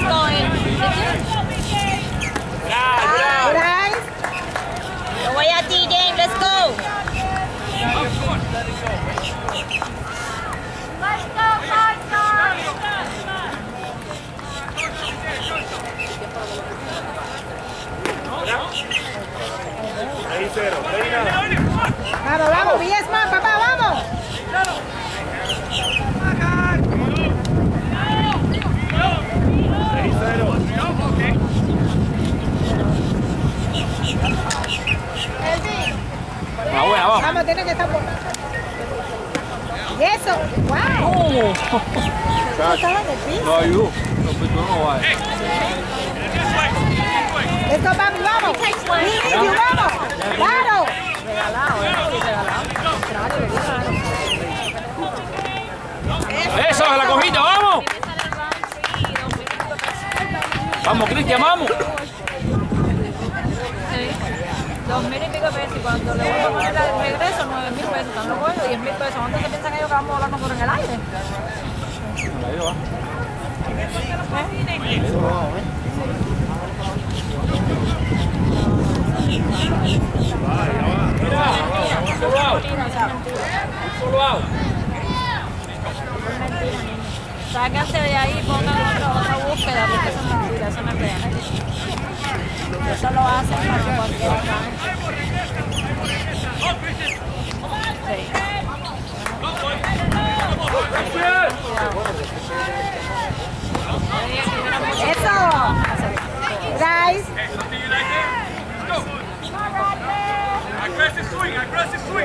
going. Bryce. Go away at D game. Let's go. Vamos, vamos, Viesma, papá, vamos. Vamos. Vamos, tiene que estar por... Eso, wow. Estaba en el piso. No ayudó. No va. Esto, papi, vamos. Inicio, vamos. Claro. Eso, la cojita, vamos. Vamos, Cristian, vamos. 2.000 y pico pesos y cuando le vuelvo a poner el regreso 9.000 pesos, están los buenos, 10.000 pesos. ¿Cuánto se piensan ellos que vamos a volar nosotros en el aire? Sáquense de ahí y pongan otra búsqueda porque eso es mentira, eso no es real. Eso lo hacen para cualquiera. Eso. Bryce. Aggressive swing, aggressive swing.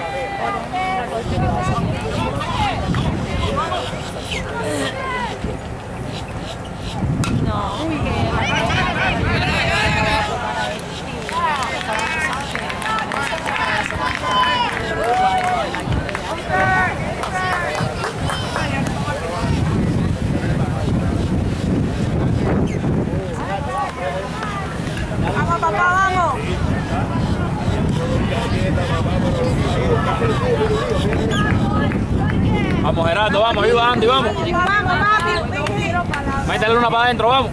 Vamos, papá, vamos. Vamos, Gerardo, vamos, ayuda, Andy, vamos. Vamos, papi. Métele una para adentro, vamos.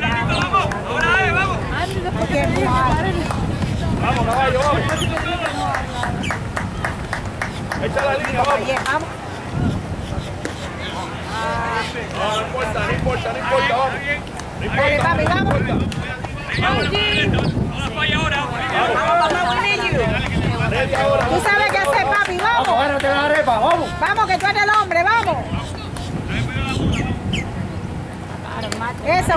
Vamos, caballo, vamos. Echa la línea, vamos. No importa, vamos. Dale, papi, vamos. Tú sabes qué hacer, papi, vamos. Agárrate la repa, vamos. Vamos, que tú eres el hombre, vamos. Eso,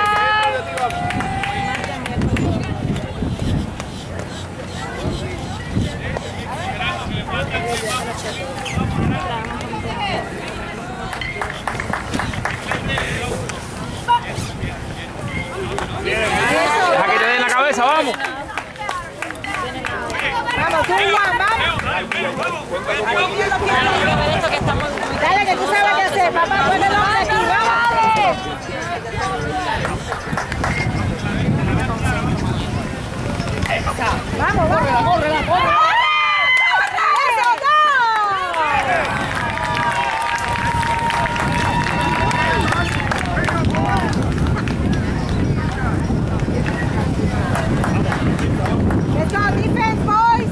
Deja que te den la cabeza, vamos. Vamos, tú, Juan, vamos. Dale, que tú sabes qué hacer, papá, pon el hombre aquí, vamos. Vamos, córrela. ¡Eso, no! Let's go, defense, boys!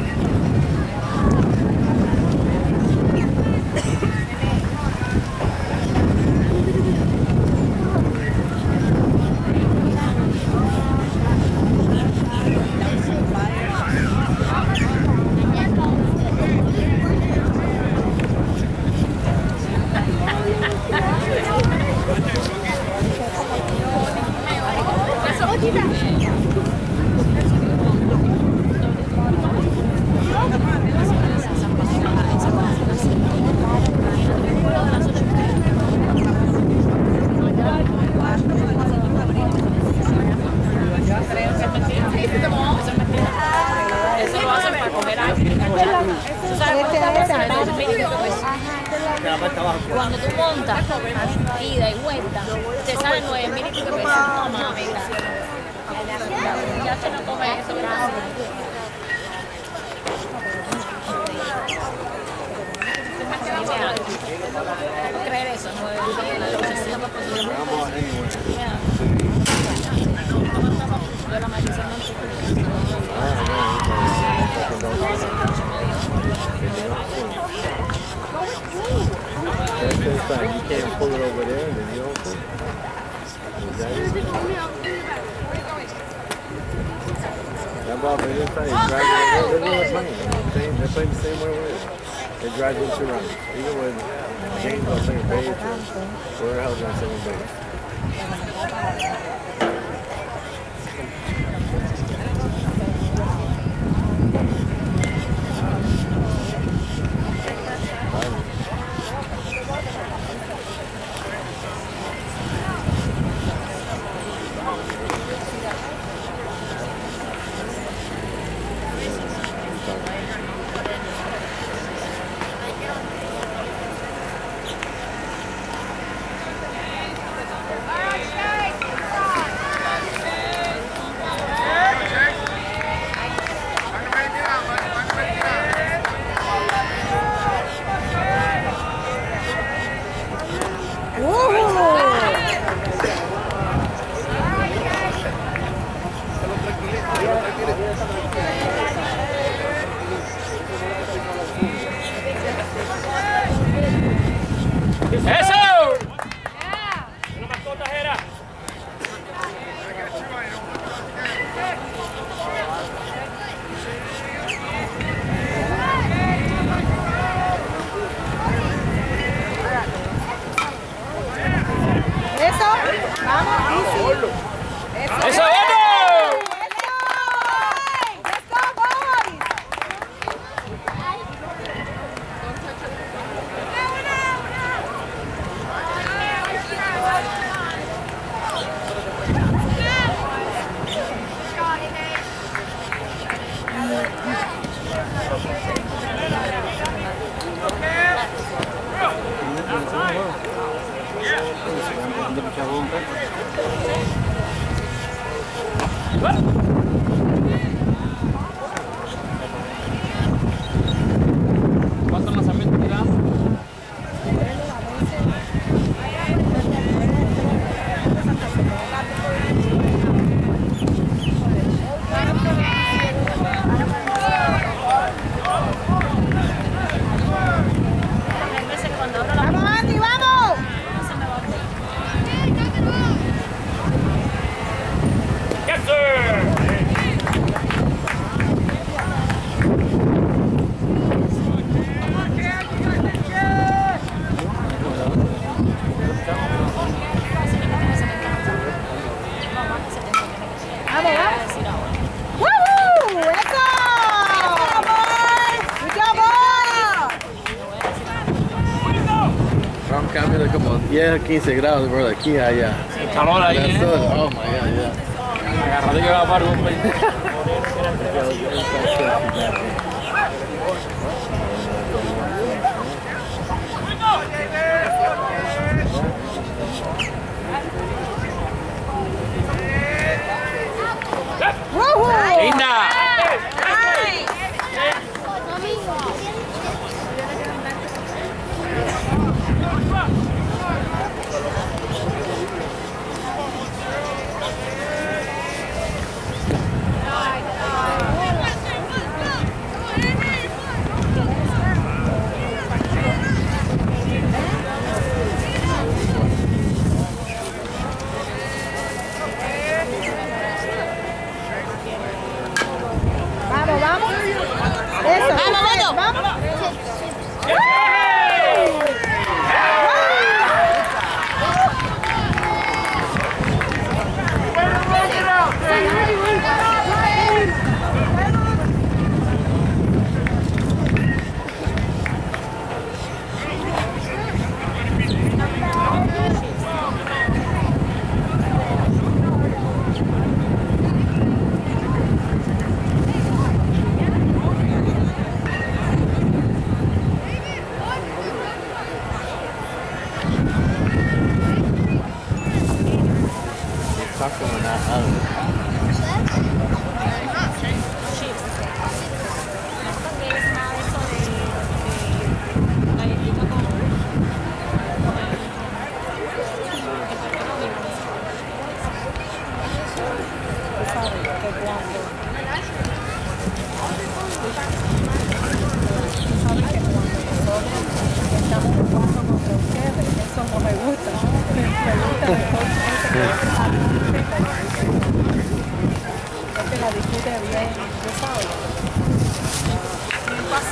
Cuando tú montas ida y vuelta, te sale 9.000 y pico pesos. No mames, ya se no come eso, gracias. ¿Puedo creer eso? 9.000 pesos. like you can't pull it over there and then you don't pull it. Exactly. That ball from this side, they're playing the same way with it. They drive into runs. Even when James on second page or whoever else on second page. ¿Cuántos lanzamientos tiramos? ¡Vamos, Andy, vamos! Yes, sir. ¡Woo! ¡Eso! ¡Good job, boy! Vamos cambiando como 10 a 15 grados, bro. Aquí allá. El calor ahí. That's it. Oh my God, yeah. Agarradillo va para un país. ¡Woohoo! Linda.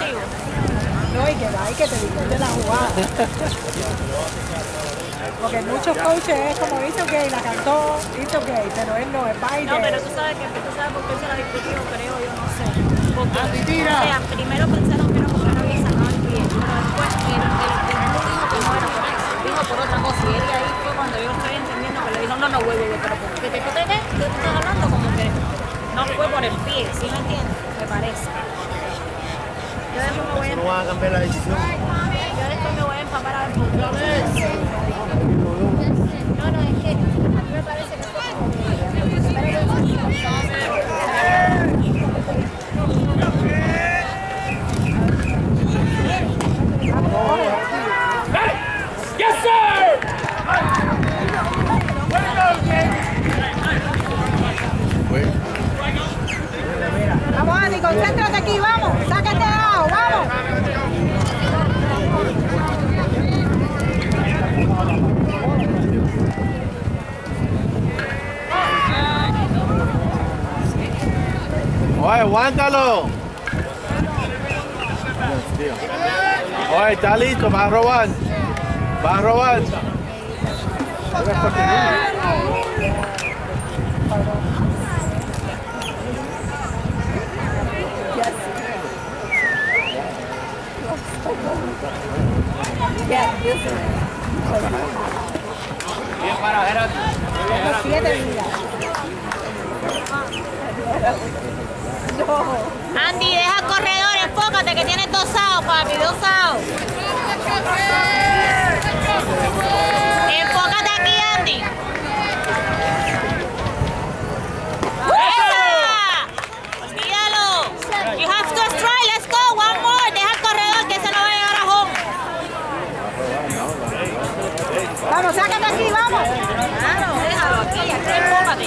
explosivo. No, y que va, y que te digo de la jugada. Porque muchos coaches es como dice ok, la cantó, hizo ok, pero él no, es baile. No, pero tú sabes por qué se la discutió, creo yo, no sé. Porque, o sea, primero pensaron que era porque no había sacado el pie, pero después el dijo que no era por eso, dijo por otra cosa. Y él ahí fue cuando yo estoy entendiendo que le dijo, no, güey, pero porque tú estás hablando como que no fue por el pie, ¿sí me entiendes? Me parece. Yo después me voy a... No van a cambiar la decisión. Yo después me voy a empapar a ver por qué. No, es que a mí me parece que fue como que... Yes, sir! Vamos, Andy, concéntrate aquí, vamos. Sácate de abajo, vamos. Oye, aguántalo. Oye, está listo, va a robar. Va a robar. Bien para, Gerardo. 7 vidas. Andy, deja el corredor, enfócate que tienes 2 outs, papi, 2 outs. Enfócate aquí, Andy. ¡Esa! Olvídalo. You have to strike, let's go, one more. Deja el corredor que ese no va a llegar a home. Vamos, sácate aquí, vamos. Claro, déjalo aquí, enfócate.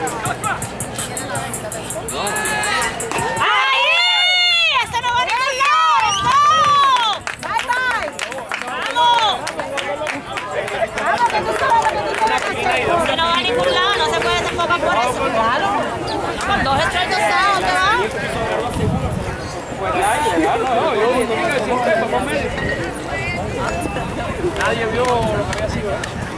¡Ahí! ¡Este no va a ningún lado! Bye, bye. ¡Vamos! Vamos, que tú sabes lo que tú tienes que hacer. Este no va a ningún lado, no se puede desenfocar por eso. Claro. Con 2 strikes dosados, ¿te va? Nadie vio lo que había sido.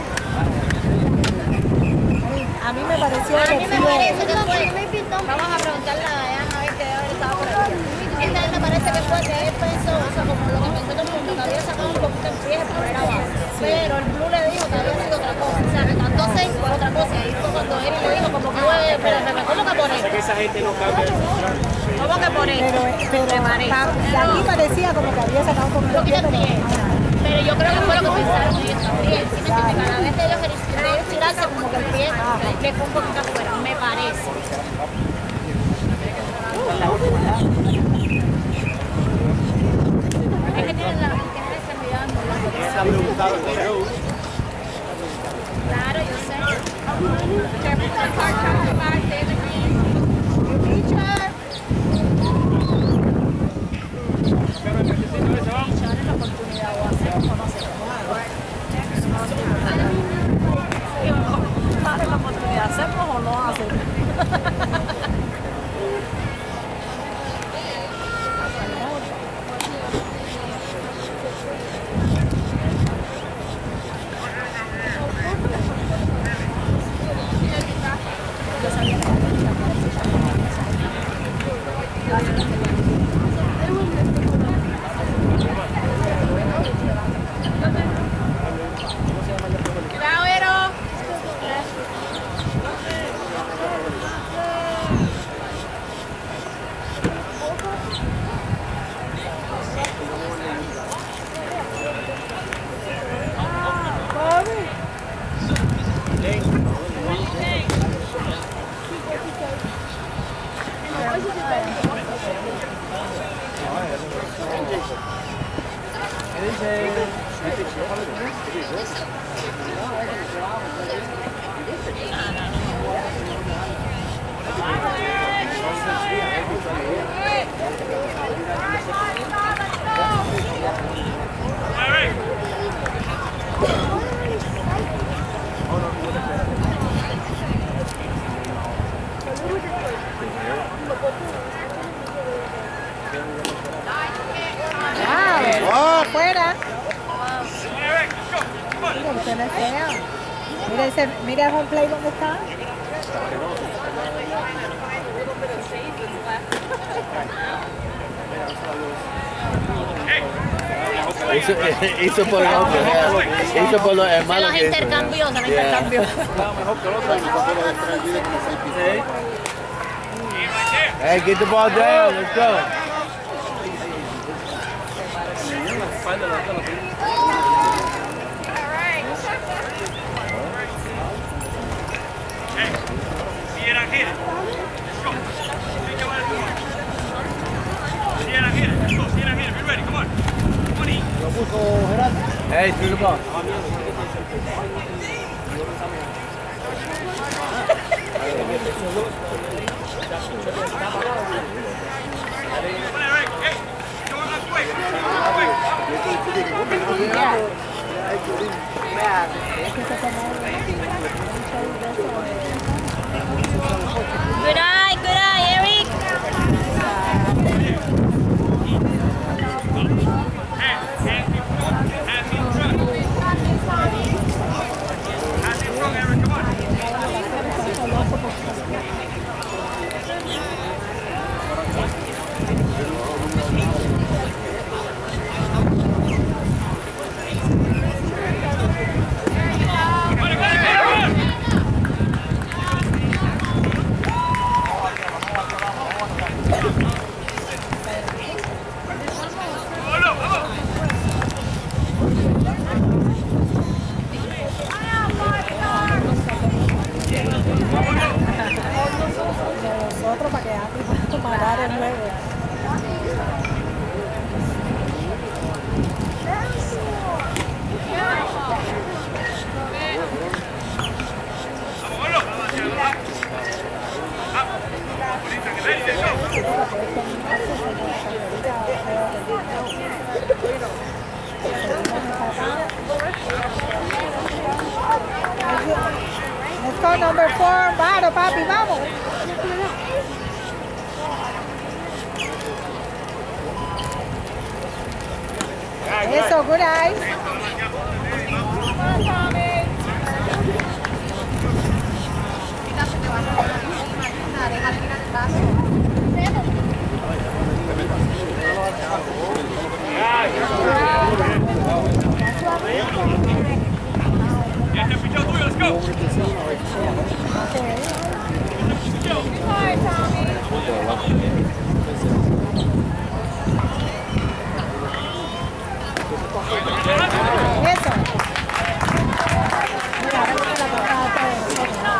A mí me pareció A que mí me parece que fue. Vamos a preguntarle a Diana a ver qué haber estado por aquí. Esta vez me parece que fue que él pensó, o sea, como lo que pensó todo el mundo, que había sacado un poquito el pie por era abajo. Pero el Blue le dijo que había sido otra cosa. O sea, que cantó 6 por otra cosa. Y ahí fue cuando él le dijo, como que, pero ¿cómo que poner? Que esa gente no cambia. ¿Cómo que poner? pero de aquí parecía como que había sacado un poquito Un de poquito pie, el pie. pero Pero yo creo que fue lo que pensaron ellos también. ¿Sí me entiendes? Cada vez de ellos tirarse como que el pie le fue un poquito afuera, me parece. Es que tienen la mirando. Claro, yo sé. Dale la oportunidad, ¿hacemos o no hacemos? afuera. Mira, usted no es fea. Mira el home play donde está. Hizo por el otro, hizo por los Se hermanos. los intercambió, se los intercambió. Hey, get the ball down, let's go. Hey, through the ball. Good eye, Eric. Nosotros para que parar el juego. Let's go number 4, Varo, papi, vamos. Eso, good eyes. Eso. Mira, ahora viene la patada de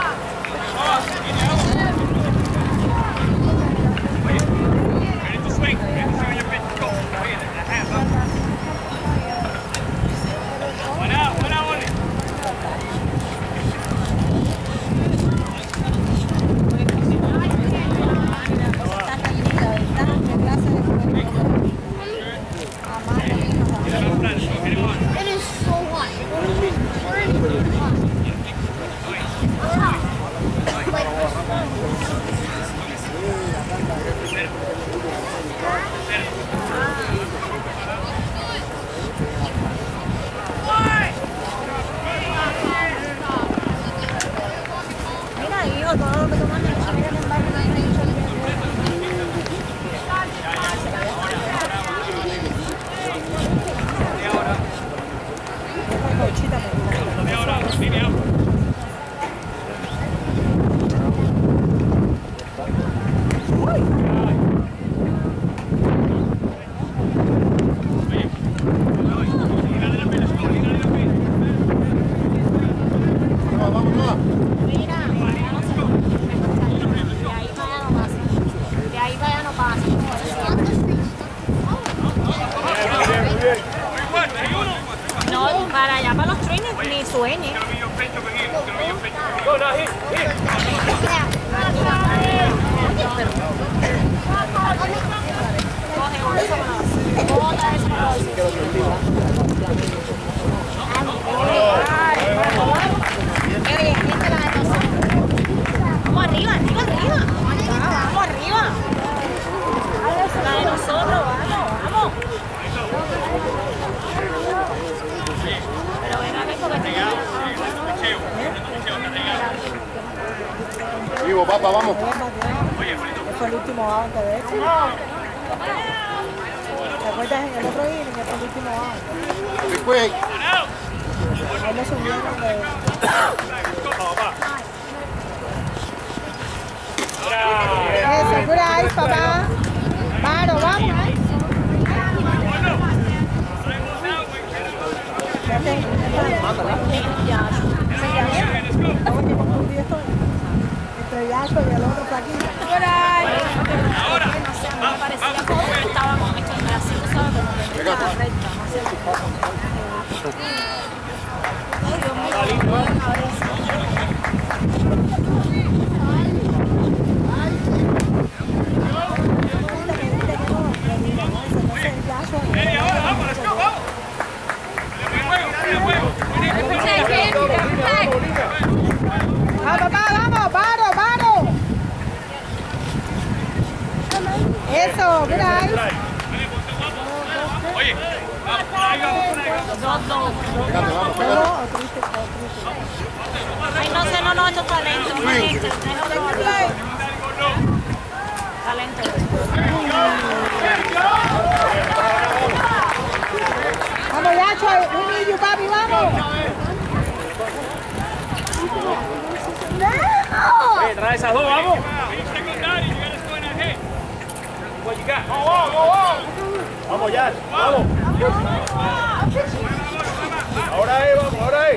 It is so hot. Mira, hijo, todo lo que toman en el cine en barrio no hay dicho de ahí para allá no pasa. No, para allá para los trenes ni sueñe. No, not here. Coge eso para la base. Bota eso para la base. Vamos arriba, arriba, arriba. Vamos arriba. La de nosotros, vamos, vamos. vueltas en el otro inning, en el último out. Ahí lo subieron de... Eso, good eyes, papá. Varo, vamos. Entre Yacho y el otro flaquito. Ahora. No sé, a mí me parecía como que estábamos hechos así, tú sabes, como que en la recta, no sé. Ay, Dios mío, a ver eso. Vamos, vamos, varo. Eso, mira ahí. Oye, Ay, no sé, no, esto es talento, no es esto, talento. Vamos, Yacho, we need you, papi, vamos. oye, trae esas dos, vamos. Vamos ya, vamos. Ahora vamos, ahora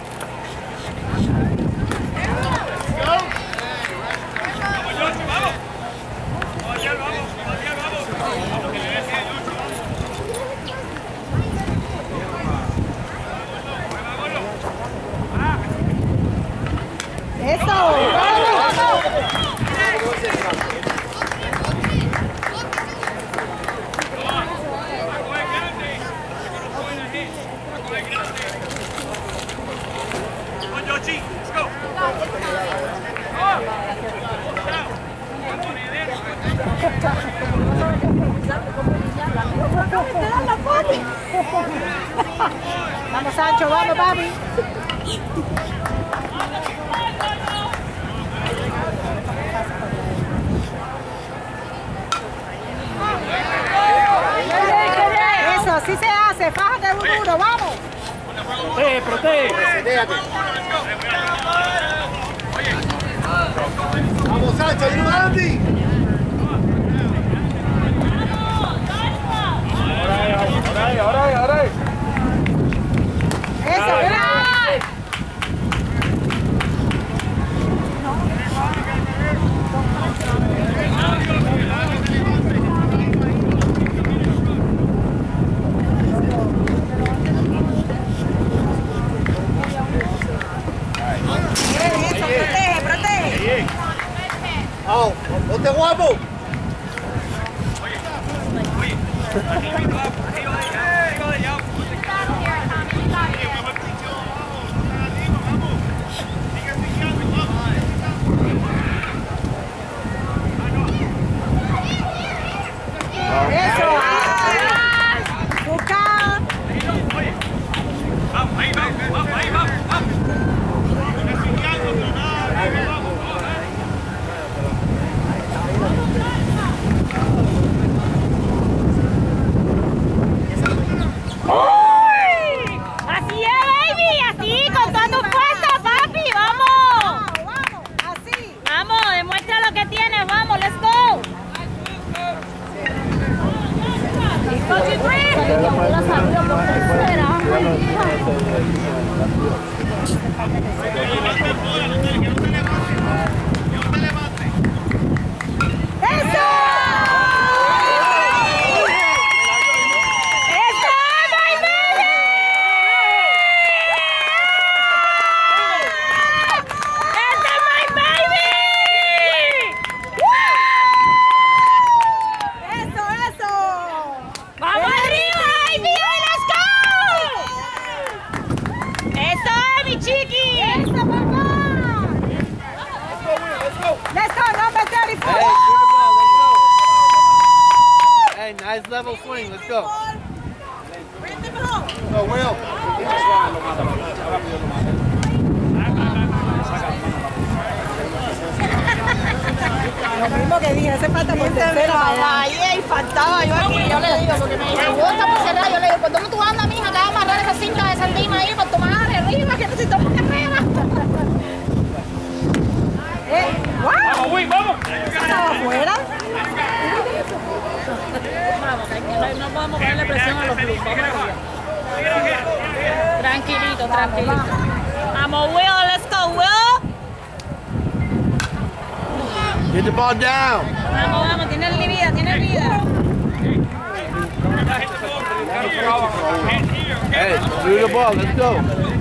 Eso, vamos. Vamos, Sancho, vamos, papi. Eso, así se hace. Fájate duro, vamos. protege. Vamos, Sancho, ayuda, Andy. Ahora. Eso, mira. Protege. Vamos, ponte guapo. Eso. Busca. Ahí vamos. Así es, baby, así, con toda tu fuerza, papi, vamos. Vamos, así. Vamos, demuestra lo que tienes, vamos, let's go. Nice level swing, let's go. Will. Lo mismo que dije, hace falta por tercera para allá. Y faltaba yo aquí, yo le digo, porque me dice, vos estamos cerrados, yo le digo, ¿por dónde tú andas, mija? Te vas a amarrar esa cinta de sardina ahí por tu madre arriba, que necesitamos carrera. Vamos, Win, vamos. ¿Estaba afuera? Vamos, que no podemos ponerle presión a los Blues. Vamos arriba. Tranquilito, tranquilito. Vamos, Will, let's go, Will. Get the ball down. Vamos, vamos, tiene vida, tiene vida. Hey, do the ball. Let's go.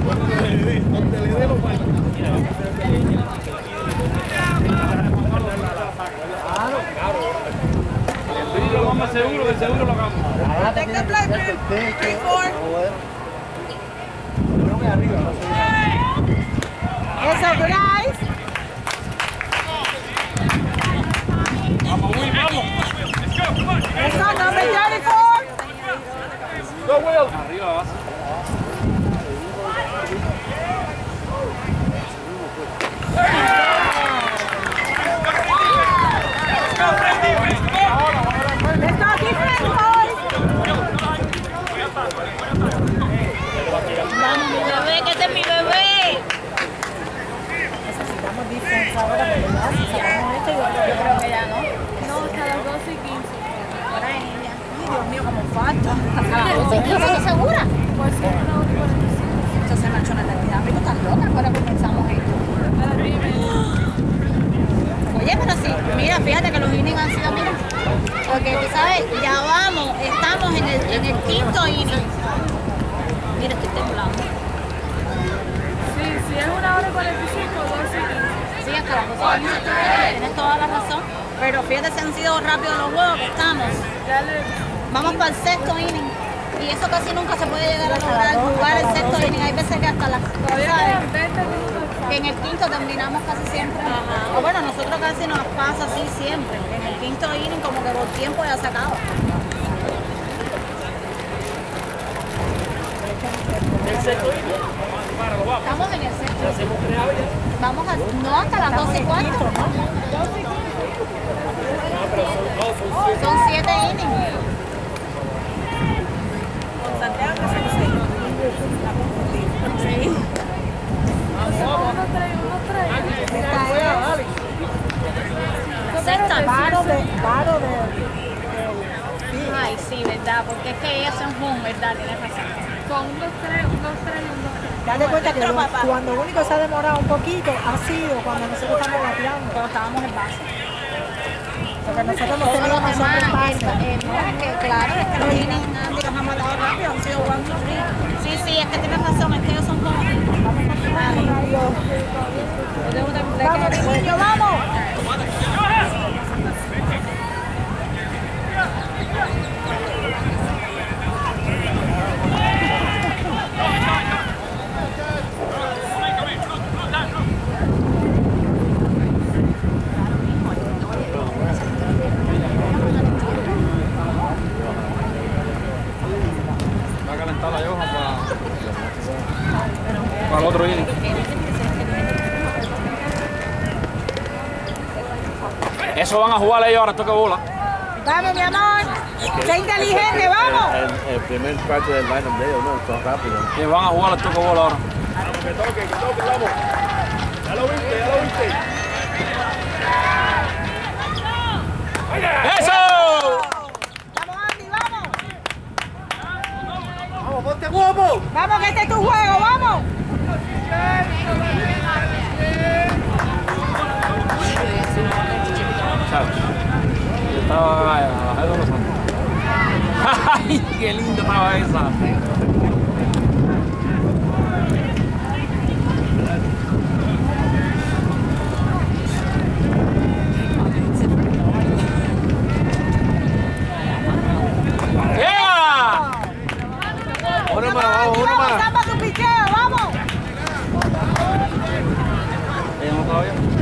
Lo vamos seguro, de seguro lo hagamos. Take the play, 3-4. Eso, guys. Vamos, Win, vamos. Let's go, number 34. Go, Will. Arriba vas. Let's go, defense, boys. Vamos, mi bebé, que este es mi bebé. Necesitamos defensa ahora, porque ya si sacamos esto, yo creo que ya no. No, hasta las 12:15. Por ahí, niña. Ay, Dios mío, como falta. A las 12:15, ¿estás segura? Pues sí, una hora y 45. Eso se me ha hecho una eternidad. Amigo, estás loca, ahora comenzamos esto. Oye, pero sí, mira, fíjate que los innings han sido, mira, porque tú sabes, ya vamos, estamos en el quinto inning. Mira, estoy temblando. Sí, si es una hora y 45, 12:15. Sí, hasta las 12:15, tienes toda la razón. Pero fíjate si han sido rápidos los juegos que estamos. Vamos para el sexto inning. Y eso casi nunca se puede llegar a lograr, jugar el sexto inning. Hay veces que hasta las... ¿sabes? Que en el quinto terminamos casi siempre. O bueno, nosotros casi nos pasa así siempre. En el quinto inning como que por tiempo ya se acaba. Estamos en el sexto. Vamos a... No, hasta las 12:15. Son 7 innings. Santiago, que son 6. Sí. Sexta. Paro de... Ay, sí, verdad, porque es que ellos son home, verdad, tienes razón. Con 1-2-3, 1-2-3 y 1-2-3. Date cuenta que cuando único se ha demorado un poquito ha sido cuando nosotros estamos bateando. Cuando estábamos en base. Porque nosotros nos Todos los teníamos demás, sobre base. no, es que claro, es que los innings Andy los han matado rápido, han sido 1-2-3. Sí, sí, es que tienes razón, es que ellos son como... Vamos, niño, vamos. Va a calentar la hoja para el otro inning. Eso van a jugar ellos ahora, toca bola. Vamos, mi amor. Sé inteligente, vamos. El primer parte del line-up de ellos, no, son rápidos. Que van a jugar al toca bola ahora. Que toque, vamos. Ya lo viste, ¡Eso! Vamos, Andy, vamos. Vamos, ponte guapo. Vamos, que este es tu juego, vamos. Yo estaba a la de los santos. ¡Ay, qué linda estaba esa! Uno más, vamos, uno más. Vamos, tu picheo, vamos. ¿Ella no todavía?